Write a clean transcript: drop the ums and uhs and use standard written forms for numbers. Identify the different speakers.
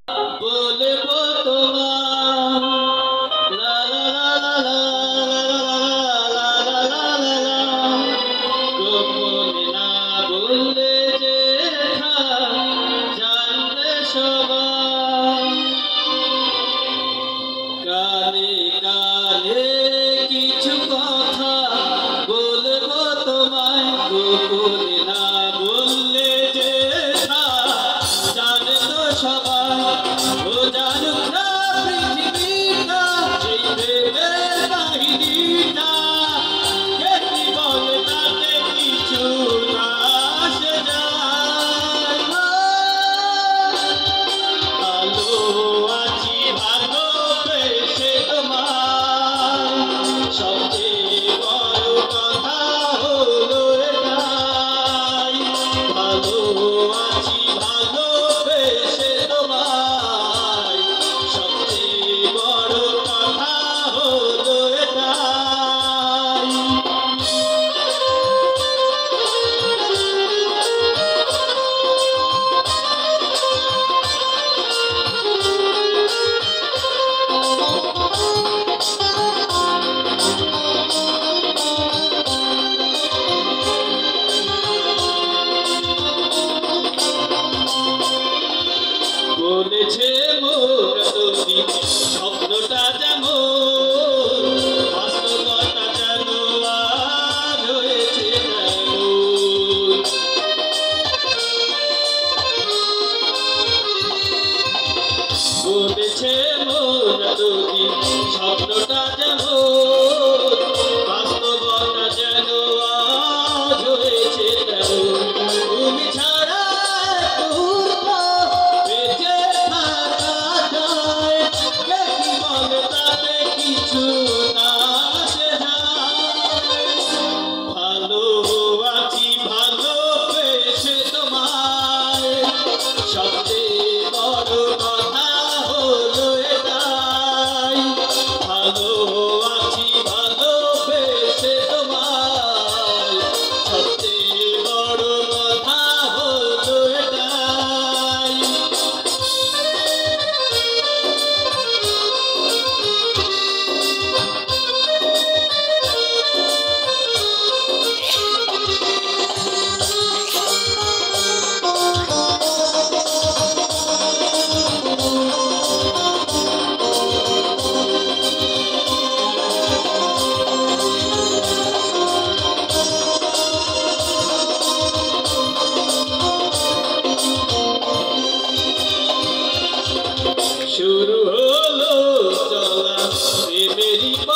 Speaker 1: বলবো তোমার লা লা লা লা লা লা লা গোপনে না বললে যে জানবে সবাই কানে কানে কিছু কথা বলবো তোমায় গোপনে না বললে যে জানে তো সবাই ও জানুক না পৃথিবীটা এই প্রেমের কাহিনীটা কে কি বলে তাতে কিছু না আসে যায় ভালো আছি ভালোবেসে তোমায় সবচেয়ে বড় কথা হলো এটাই ভালো আছি ভালোবেসে তোমায় সবচেয়ে বড় কথা হলো এটাই বলেছে মোর তুমি স্বপ্নটা যেমন বাস্তবতা যেন আর হয়েছে তেমন বলেছে মোর তুমি স্বপ্নটা যেমন বাস্তবতা যেন আজ হয়েছে তেমন তুমি ছাড়া কিছু না আসে ভালো আছি ভালোবেসে তোমায় সবচেয়ে বড় কথা হলো এটাই ভালো আছি ভালোবেসে তোমায় সবচেয়ে বড় কথা হলো এটাই শুরু হলো চলা প্রেমেরই